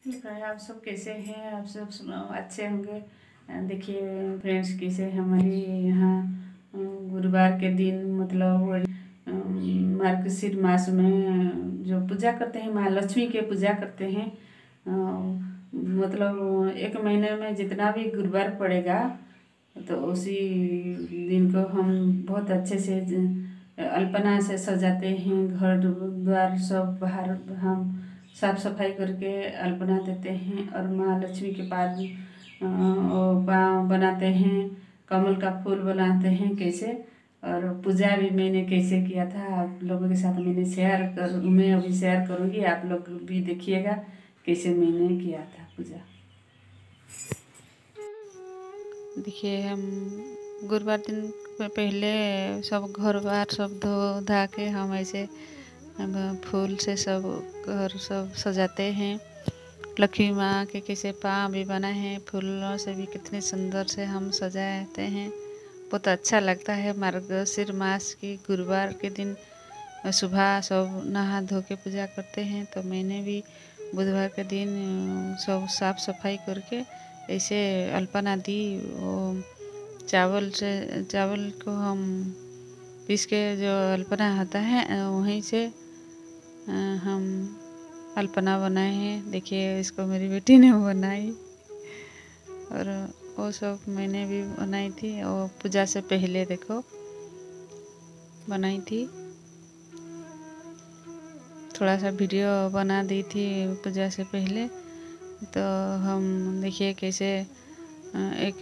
Friend, आप सब कैसे हैं? आप सब अच्छे होंगे। देखिए फ्रेंड्स, कैसे हमारे यहाँ गुरुवार के दिन मतलब मार्गशीर मास में जो पूजा करते हैं, महालक्ष्मी के पूजा करते हैं। मतलब एक महीने में जितना भी गुरुवार पड़ेगा तो उसी दिन को हम बहुत अच्छे से अल्पना से सजाते हैं। घर द्वार सब बाहर हम साफ सफाई करके अल्पना देते हैं और महालक्ष्मी के पास बनाते हैं, कमल का फूल बनाते हैं कैसे। और पूजा भी मैंने कैसे किया था आप लोगों के साथ मैं अभी शेयर करूँगी। आप लोग भी देखिएगा कैसे मैंने किया था पूजा। देखिए, हम गुरुवार दिन पहले सब घर बार सब धो धा के हम ऐसे फूल से सब घर सब सजाते हैं। लक्ष्मी माँ के कैसे पाँव भी बनाए हैं, फूलों से भी कितने सुंदर से हम सजाते हैं। बहुत अच्छा लगता है। मार्गशीर मास की गुरुवार के दिन सुबह सब नहा धो के पूजा करते हैं। तो मैंने भी बुधवार के दिन सब साफ सफाई करके ऐसे अल्पना दी। वो चावल को हम पीस के जो अल्पना होता है वहीं से हम अल्पना बनाए हैं। देखिए, इसको मेरी बेटी ने बनाई और वो सब मैंने भी बनाई थी। और पूजा से पहले देखो बनाई थी, थोड़ा सा वीडियो बना दी थी पूजा से पहले। तो हम देखिए कैसे एक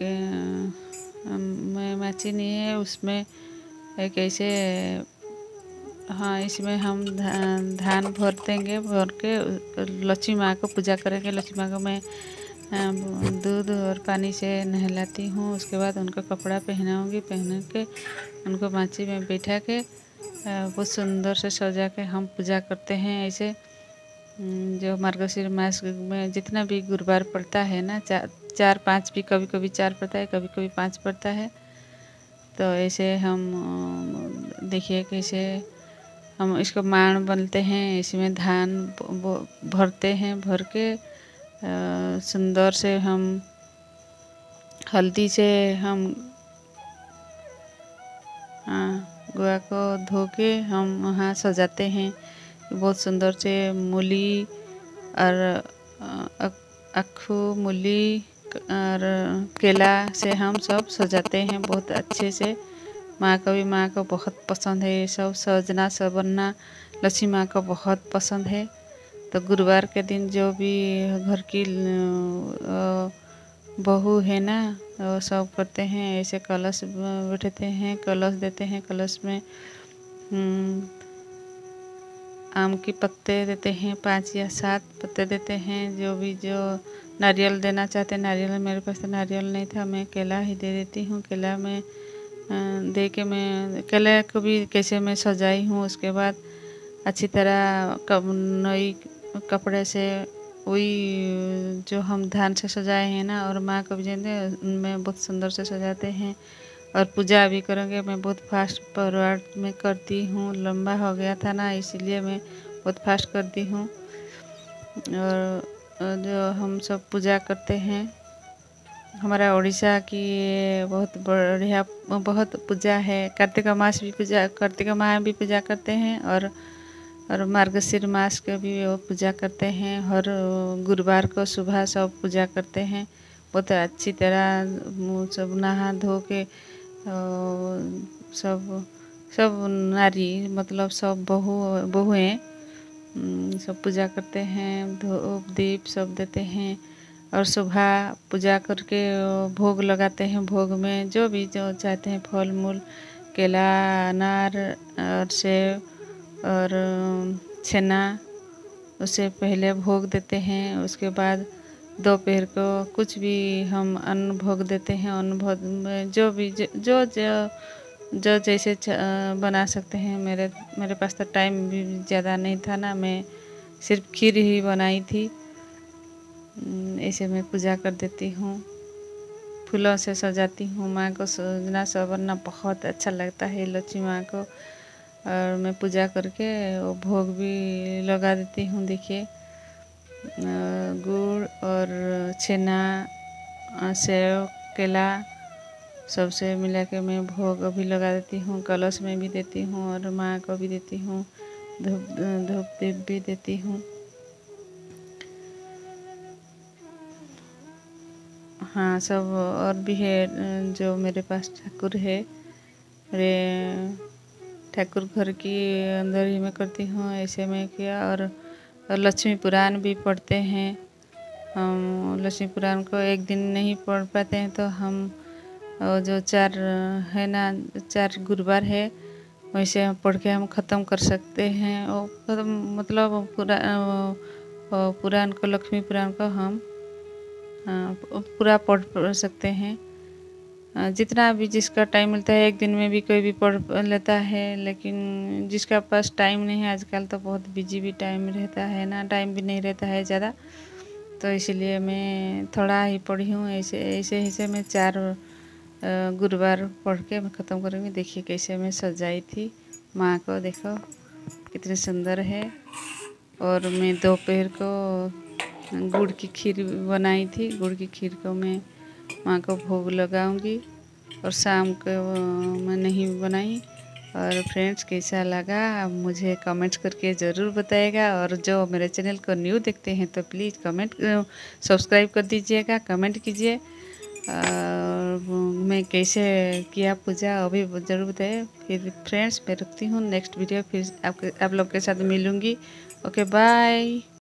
मशीनी है, उसमें एक ऐसे हाँ, इसमें हम धान भर देंगे। भर के लक्ष्मी माँ को पूजा करेंगे। लक्ष्मी माँ को मैं दूध और पानी से नहलाती हूँ। उसके बाद उनको कपड़ा पहनाऊँगी। पहन के उनको माची में बैठा के बहुत सुंदर से सजा के हम पूजा करते हैं। ऐसे जो मार्गशीर मास में जितना भी गुरुवार पड़ता है ना, चार पाँच भी, कभी कभी 4 पड़ता है, कभी कभी 5 पड़ता है। तो ऐसे हम देखिए कैसे हम इसको माण बनते हैं। इसमें धान भरते हैं। भर के सुंदर से हम हल्दी से हम गुआ को धो के हम वहाँ सजाते हैं। बहुत सुंदर से मूली और अखू मूली और केला से हम सब सजाते हैं बहुत अच्छे से। माँ को बहुत पसंद है ये सब सजना संवरना। लक्ष्मी माँ को बहुत पसंद है। तो गुरुवार के दिन जो भी घर की बहू है ना, वो सब करते हैं ऐसे। कलश बैठते हैं, कलश देते हैं। कलश में आम के पत्ते देते हैं, 5 या 7 पत्ते देते हैं। जो नारियल देना चाहते हैं, नारियल मेरे पास तो नारियल नहीं था, मैं केला ही दे देती हूँ। केला में दे के मैं केला को भी कैसे मैं सजाई हूँ। उसके बाद अच्छी तरह नई कपड़े से वही जो हम धान से सजाए हैं ना, और माँ को भी देते उनमें बहुत सुंदर से सजाते हैं। और पूजा भी करेंगे। मैं बहुत फास्ट परिवार में करती हूँ। लंबा हो गया था ना, इसीलिए मैं बहुत फास्ट करती हूँ। और जो हम सब पूजा करते हैं, हमारा उड़ीसा की बहुत बढ़िया बहुत पूजा है। कार्तिक माह भी पूजा करते हैं। और मार्गशीर मास के भी वो पूजा करते हैं। हर गुरुवार को सुबह सब पूजा करते हैं बहुत अच्छी तरह। सब नहा धो के सब सब नारी मतलब सब बहुएं सब पूजा करते हैं। धूप दीप सब देते हैं। और सुबह पूजा करके भोग लगाते हैं। भोग में जो चाहते हैं, फल मूल, केला, अनार और सेब और छेना, उससे पहले भोग देते हैं। उसके बाद दोपहर को कुछ भी हम अन्न भोग देते हैं। अन्न भोग में जो भी जो जैसे बना सकते हैं। मेरे पास तो टाइम भी ज़्यादा नहीं था ना, मैं सिर्फ खीर ही बनाई थी। ऐसे मैं पूजा कर देती हूँ। फूलों से सजाती हूँ। माँ को सजना संवरना बहुत अच्छा लगता है, लक्ष्मी माँ को। और मैं पूजा करके वो भोग भी लगा देती हूँ। देखिए गुड़ और छेना, सेव, केला सबसे मिला के मैं भोग भी लगा देती हूँ, कलश में भी देती हूँ और माँ को भी देती हूँ, धूप दीप भी देती हूँ। हाँ, सब और भी है जो मेरे पास ठाकुर है, मेरे ठाकुर घर की अंदर ही मैं करती हूँ, ऐसे मैं किया। और लक्ष्मी पुराण भी पढ़ते हैं हम। लक्ष्मी पुराण को एक दिन नहीं पढ़ पाते हैं तो हम जो 4 है ना, 4 गुरुवार है, वैसे हम पढ़ के हम ख़त्म कर सकते हैं। और मतलब पुराण को, लक्ष्मी पुराण को हम पूरा पढ़ सकते हैं। जितना भी जिसका टाइम मिलता है, एक दिन में भी कोई भी पढ़ लेता है, लेकिन जिसका पास टाइम नहीं है, आजकल तो बहुत बिजी भी टाइम रहता है ना, टाइम भी नहीं रहता है ज़्यादा, तो इसलिए मैं थोड़ा ही पढ़ी हूँ। ऐसे ऐसे ऐसे मैं 4 गुरुवार पढ़ के मैं ख़त्म करूँगी। देखिए कैसे मैं सजाई थी माँ को, देखो कितनी सुंदर है। और मैं दोपहर को गुड़ की खीर बनाई थी, गुड़ की खीर को मैं माँ को भोग लगाऊंगी। और शाम को मैं नहीं बनाई। और फ्रेंड्स, कैसा लगा आप मुझे कमेंट्स करके ज़रूर बताइएगा। और जो मेरे चैनल को न्यू देखते हैं तो प्लीज़ सब्सक्राइब कर दीजिएगा, कमेंट कीजिए। और मैं कैसे किया पूजा अभी ज़रूर बताइए। फिर फ्रेंड्स, मैं रखती हूँ, नेक्स्ट वीडियो फिर आप लोग के साथ मिलूँगी। Okay, bye.